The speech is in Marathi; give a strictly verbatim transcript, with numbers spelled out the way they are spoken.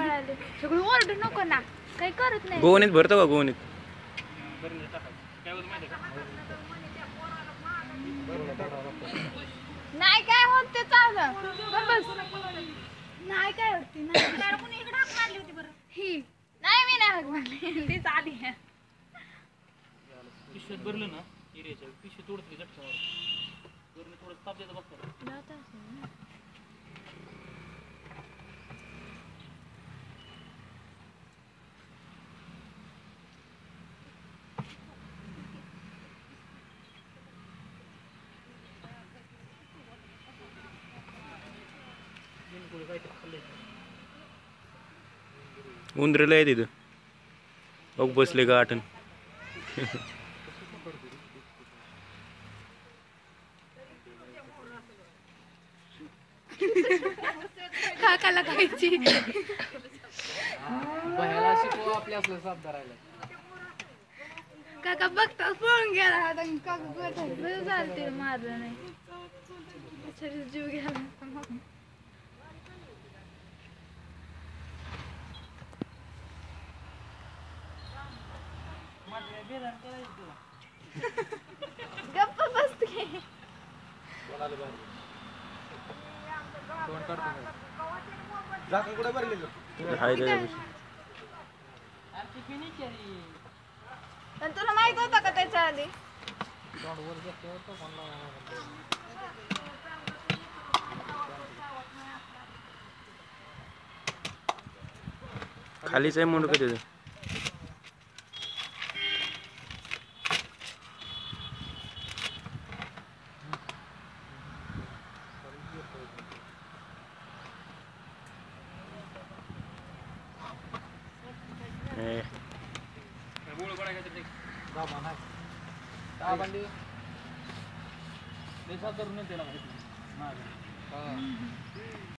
आले सगळं ओरडू नको ना काही करत नाही गोवणीत भरतो का गोवणीत नाही काय होत ते चाललं बस नाही काय होती नाही कोणी इकडे हाक मारली होती बरं ही नाही मी नाही हाक मारली तीच आली पिशवीत भरलं ना एरियाच्या पिशवी तोडते झटकावर वरून थोडं ताप देतं बघतो उंदरला आहे तिथं बघ बसले का आठण काकाला खायची बाहेर शिकवा आपल्या असलं साप धरायला काका बघता पळून गेला आता काका बघतात बरं झालं ते मारलं नाही शरीर जीव गेला गप्प बसते हाय त्याच्यापाशी. पण तुला माहित होतं का त्याच्या आधी खालीच आहे मुंडक त्याचं देशात धरून त्याला माहिती